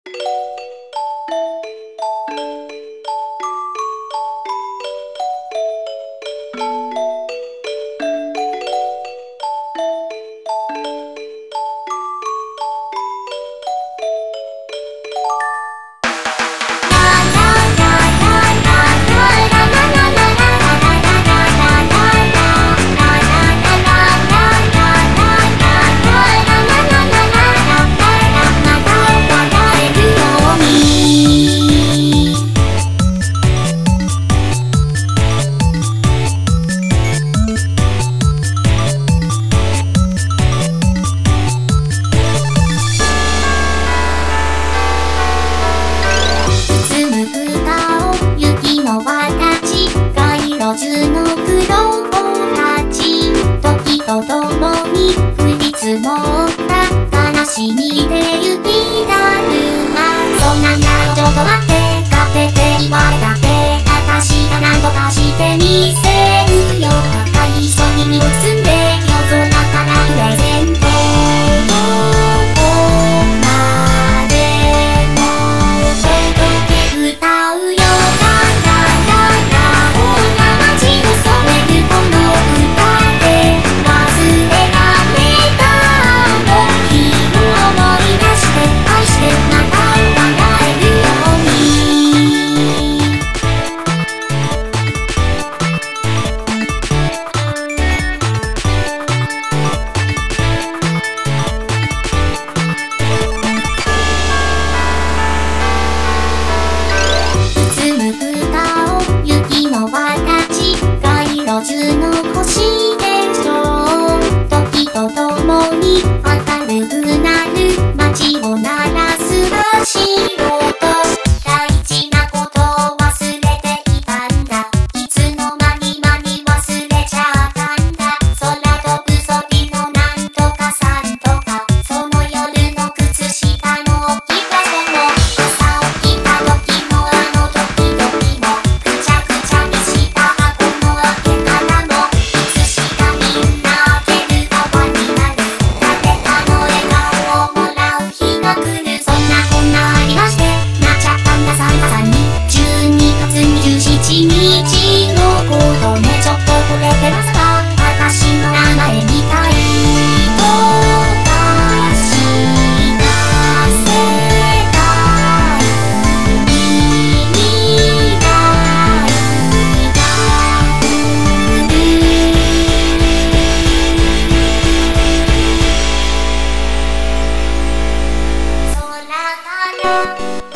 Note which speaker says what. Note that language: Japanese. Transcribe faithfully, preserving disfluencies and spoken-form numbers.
Speaker 1: 夏の苦労たち、時とともに降り積もった悲しみで雪だるま。そんなんだよちょっと待って、勝手って言われたって、私が何とかしてみせるよ。赤い人に身を包んで夜空からプレゼント。どこまでも届け歌うよ。の星でしょう。時とともに明るくなる街を鳴らす足音。大事なことを忘れていたんだ。いつの間に間に忘れちゃったんだ。空飛ぶソリのなんとかさんとか、その夜の靴下の置き場所も、朝起きた時もあの時々も、くちゃくちゃにした箱の開け方。一日のことね、ちょっとこれでまさか私の名前みたいとか知らせたい未来が来る。空から